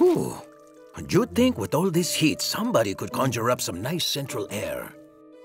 Whew. You'd think with all this heat, somebody could conjure up some nice central air.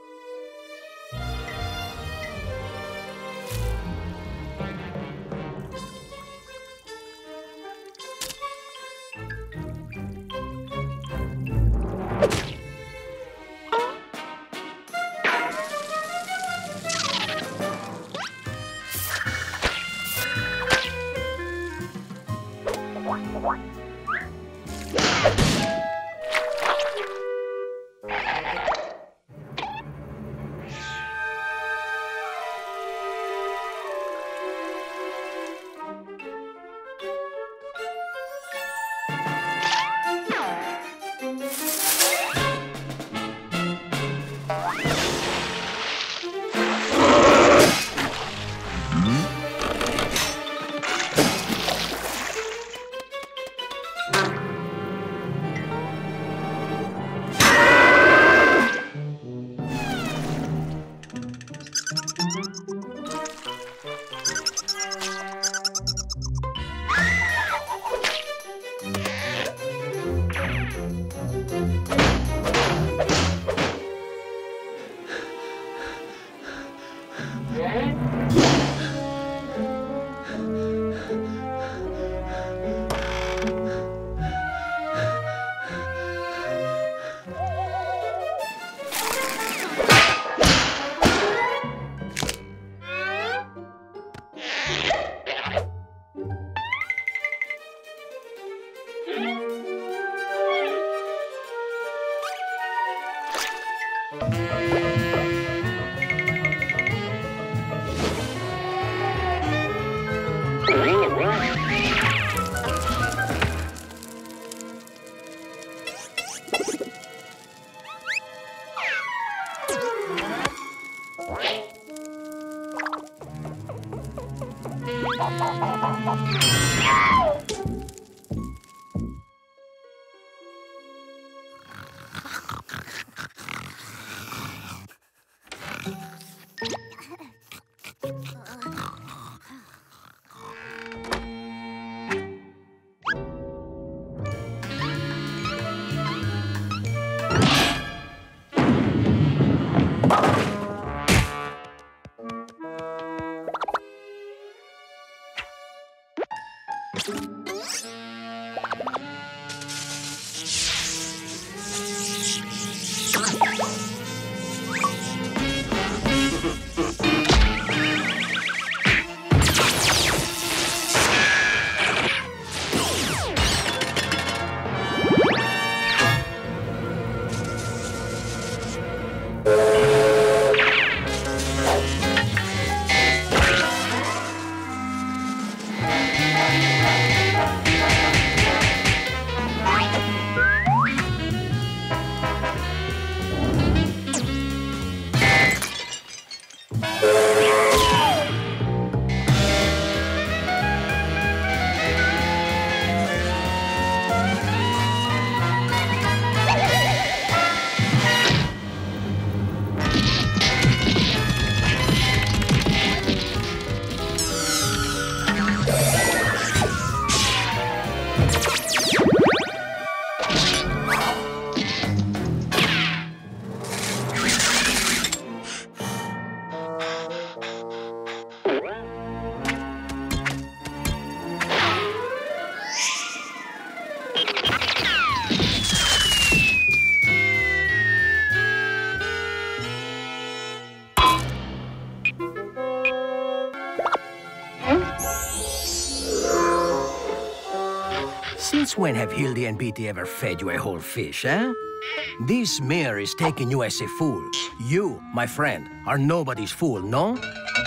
Since when have Hildy and Beatty ever fed you a whole fish, eh? This mare is taking you as a fool. You, my friend, are nobody's fool, no?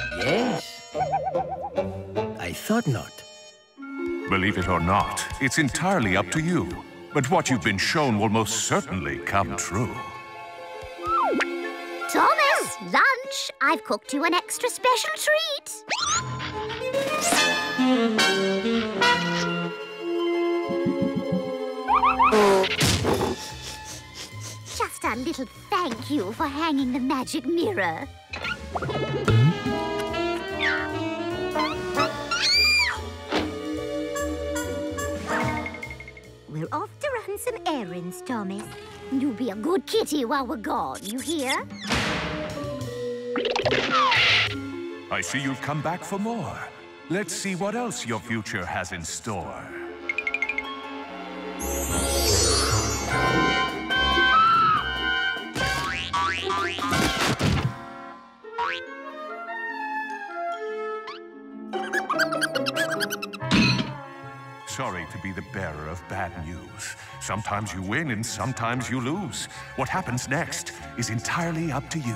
Yes? I thought not. Believe it or not, it's entirely up to you. But what you've been shown will most certainly come true. Thomas, lunch! I've cooked you an extra special treat. Just a little thank you for hanging the magic mirror. We're off to run some errands, Thomas. You be a good kitty while we're gone, you hear? I see you've come back for more. Let's see what else your future has in store. Sorry to be the bearer of bad news. Sometimes you win and sometimes you lose. What happens next is entirely up to you.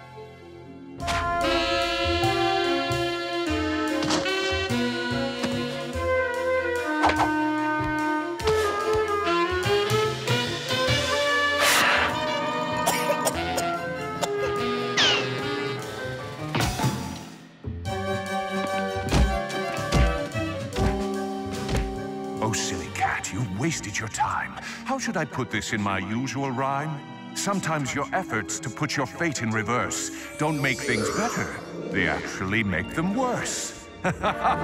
Oh, silly cat, you wasted your time. How should I put this in my usual rhyme? Sometimes your efforts to put your fate in reverse don't make things better. They actually make them worse. Thomas,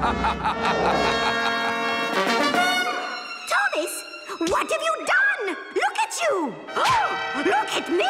what have you done? Look at you! Oh, look at me!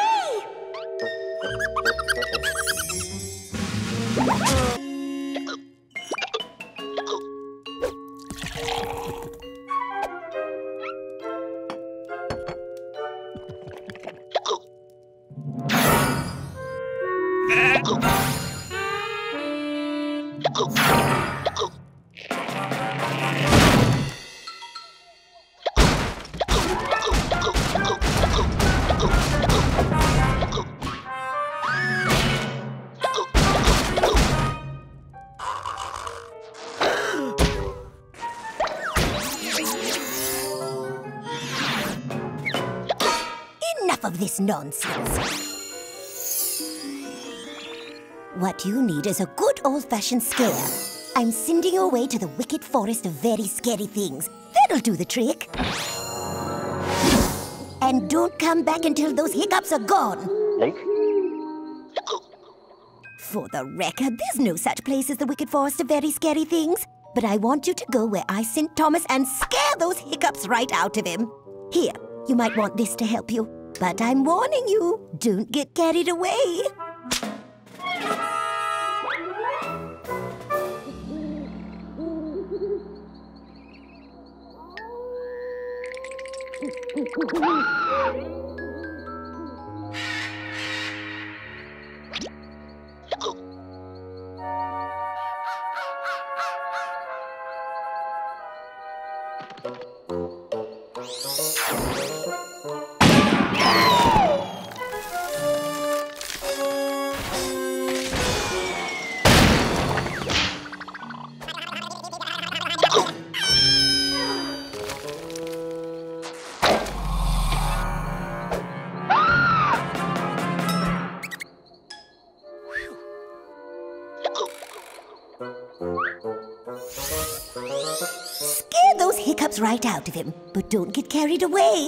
Enough of this nonsense. What you need is a good old-fashioned scare. I'm sending you away to the wicked forest of very scary things. That'll do the trick. And don't come back until those hiccups are gone. For the record, there's no such place as the wicked forest of very scary things. But I want you to go where I sent Thomas and scare those hiccups right out of him. Here, you might want this to help you. But I'm warning you, don't get carried away. Scare those hiccups right out of him, but don't get carried away.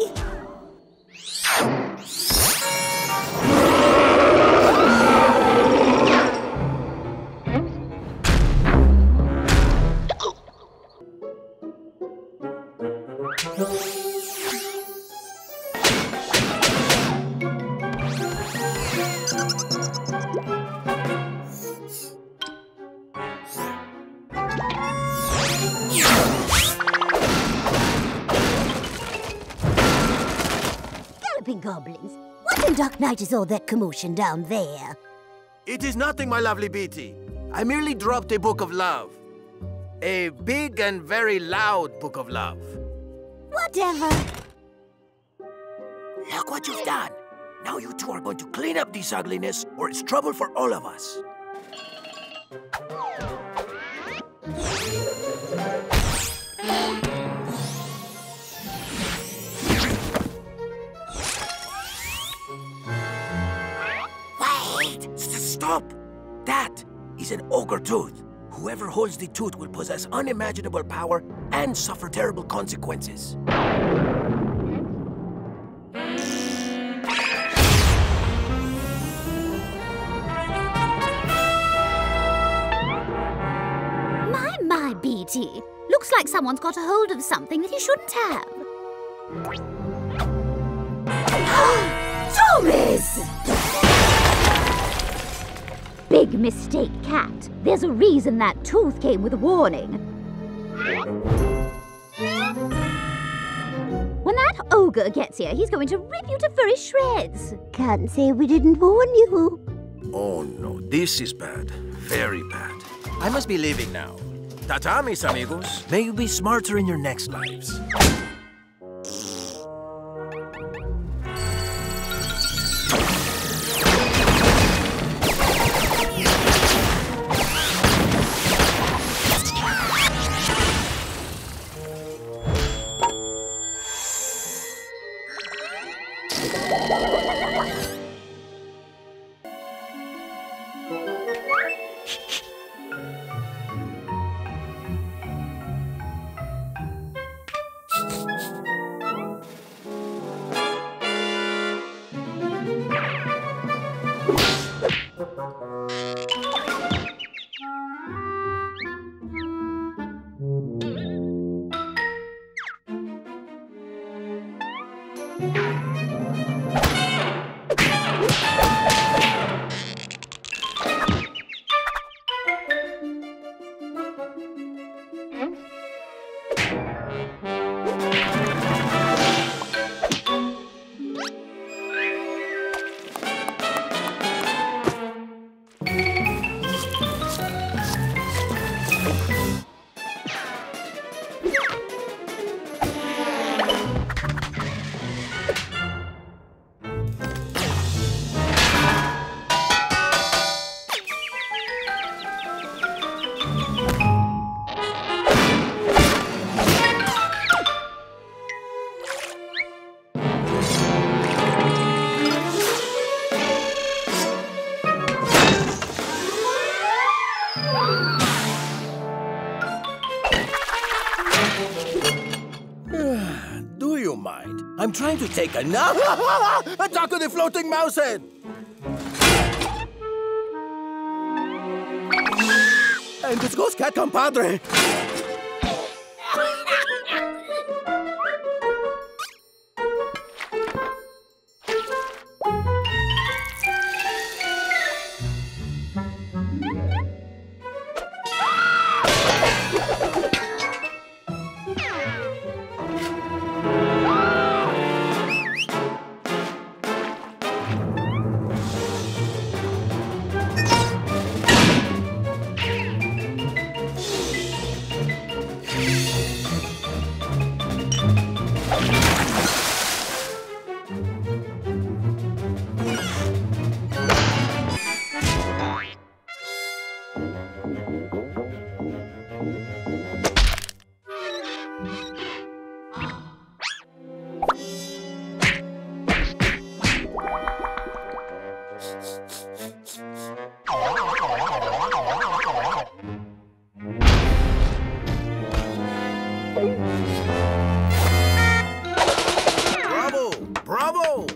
Galloping goblins, what in dark night is all that commotion down there? It is nothing, my lovely Beatty. I merely dropped a book of love. A big and very loud book of love. Whatever. Look what you've done. Now you two are going to clean up this ugliness, or it's trouble for all of us. Wait! Stop! That is an ogre tooth. Whoever holds the tooth will possess unimaginable power and suffer terrible consequences. My, Beatty. Looks like someone's got a hold of something that he shouldn't have. Thomas! Big mistake, Cat. There's a reason that tooth came with a warning. When that ogre gets here, he's going to rip you to furry shreds. Can't say we didn't warn you. Oh no, this is bad. Very bad. I must be leaving now. Ta-ta, mis amigos. May you be smarter in your next lives. Do you mind? I'm trying to take a nap. Attack of the floating mouse head! And it's Ghost Cat compadre. Bravo! Bravo!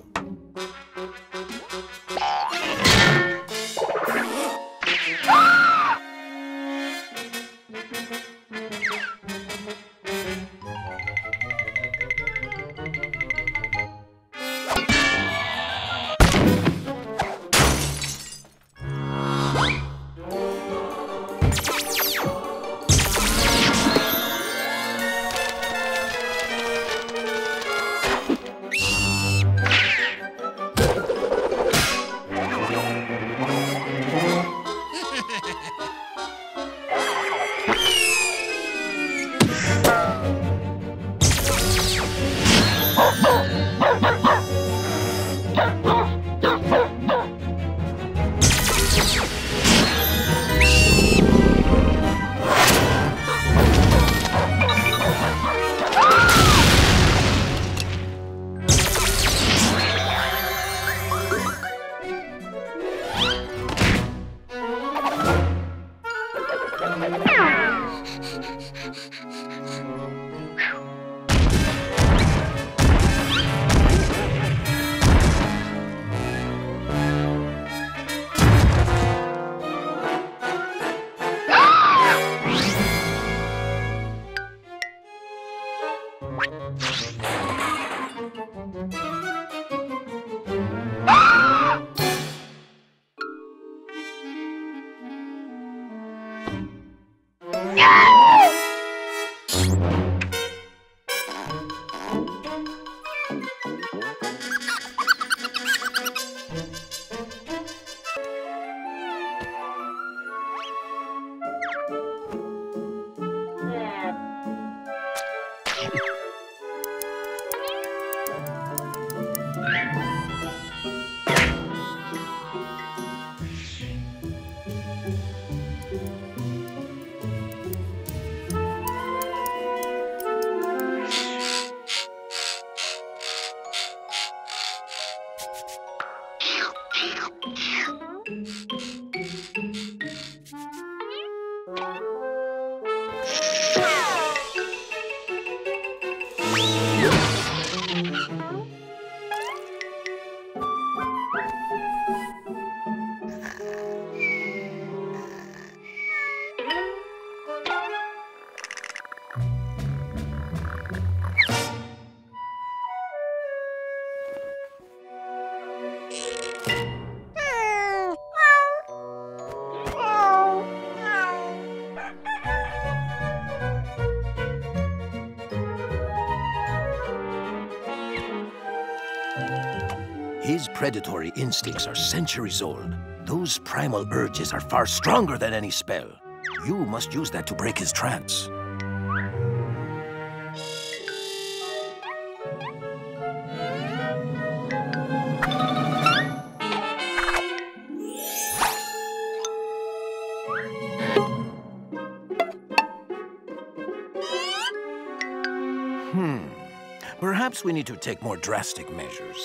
His predatory instincts are centuries old. Those primal urges are far stronger than any spell. You must use that to break his trance. Perhaps we need to take more drastic measures.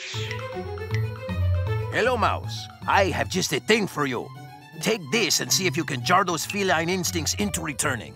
Hello, Mouse. I have just a thing for you. Take this and see if you can jar those feline instincts into returning.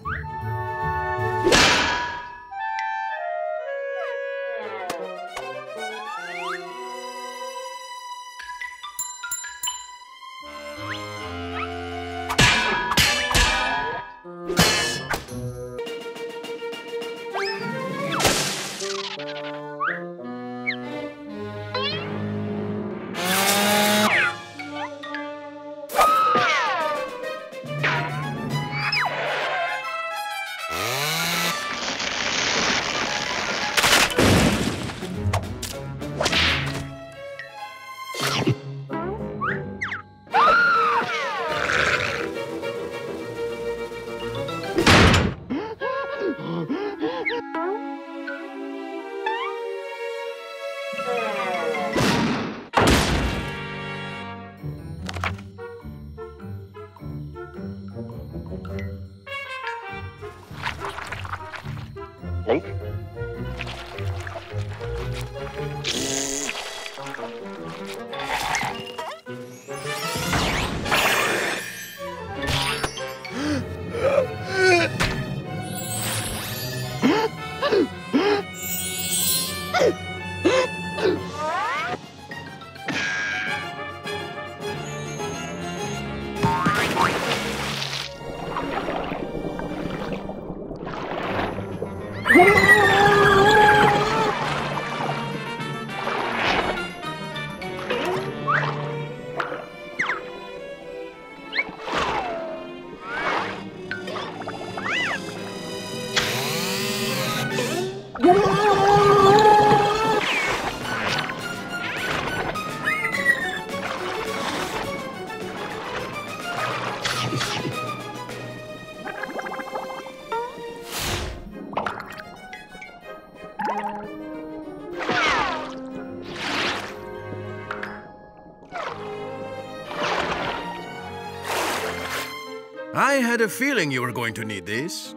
I had a feeling you were going to need this.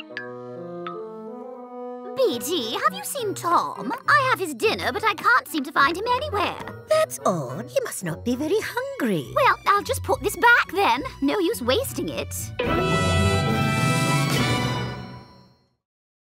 Beatty, have you seen Tom? I have his dinner, but I can't seem to find him anywhere. That's odd. He must not be very hungry. Well, I'll just put this back then. No use wasting it.